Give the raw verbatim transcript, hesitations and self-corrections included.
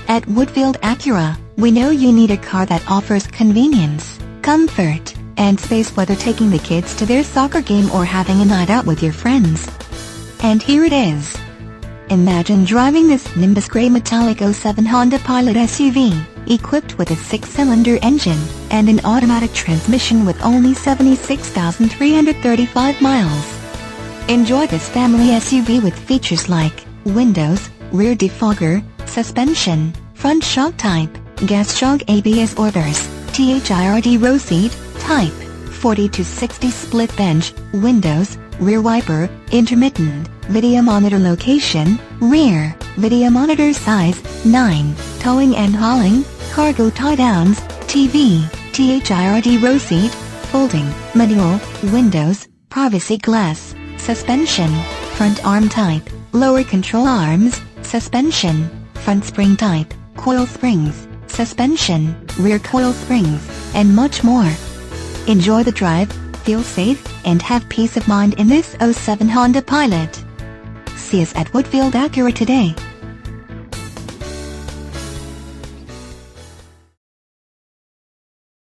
At Woodfield Acura, we know you need a car that offers convenience, comfort, and space, whether taking the kids to their soccer game or having a night out with your friends. And here it is. Imagine driving this Nimbus Grey Metallic oh seven Honda Pilot S U V, equipped with a six-cylinder engine and an automatic transmission with only seventy-six thousand three hundred thirty-five miles. Enjoy this family S U V with features like windows, rear defogger, suspension, front shock type, gas shock A B S orders, T H I R D row seat, type, forty to sixty split bench, windows, rear wiper, intermittent, video monitor location, rear, video monitor size, nine, towing and hauling, cargo tie-downs, T V, T H I R D row seat, folding, manual, windows, privacy glass, suspension, front arm type, lower control arms, suspension, front spring type, coil springs, suspension, rear coil springs, and much more. Enjoy the drive, feel safe, and have peace of mind in this oh seven Honda Pilot. See us at Woodfield Acura today.